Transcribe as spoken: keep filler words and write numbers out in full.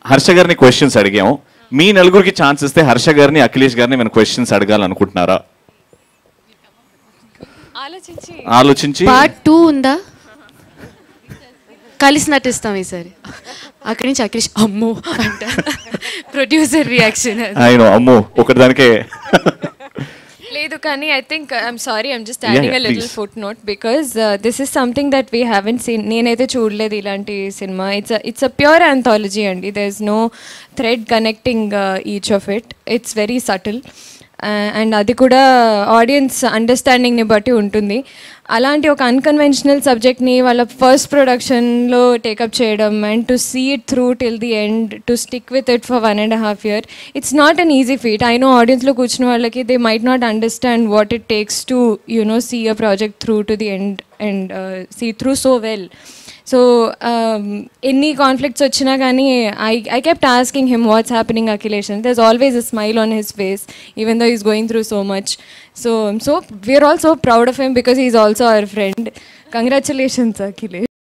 హర్ష గారిని క్వశ్చన్స్ అడిగాము. మీ నలుగురికి ఛాన్స్ ఇస్తే హర్ష గారిని అఖిలేష్ గారిని మనం క్వశ్చన్స్ అడగాలనుకుంటున్నారా? ఆలోచించి పార్ట్ టూ ఉందా? కలిసి నటిస్తాం ఈసారి. అక్కడి నుంచి అఖిలేష్ అమ్మో అంట. ప్రొడ్యూసర్ రియాక్షన్ అయినో అమ్మో ఒకదానికే లేదు కానీ I think I'm sorry I'm just adding a little footnote because this is something that we haven't seen. నేనైతే చూడలేదు ఇలాంటి సినిమా. It's it's a pure anthology అండి. There is no thread connecting each of it. It's very subtle and అది కూడా audience అండర్స్టాండింగ్ని బట్టి ఉంటుంది. అలాంటి ఒక అన్కన్వెన్షనల్ సబ్జెక్ట్ని వాళ్ళ ఫస్ట్ ప్రొడక్షన్లో టేకప్ చేయడం and to see it through till the end, to stick with it for one and half year, it's not an easy feat. I know ఆడియన్స్లో కూర్చున్న వాళ్ళకి they might not understand what it takes to you know see a project through to the end and see through so well. So ఎన్ని conflicts వచ్చినా కానీ I I kept asking him what's happening Akhilesh, and there's always a smile on his face even though he's going through so much. So so we're all so proud of him because he's also our friend. Congratulations Akhilesh.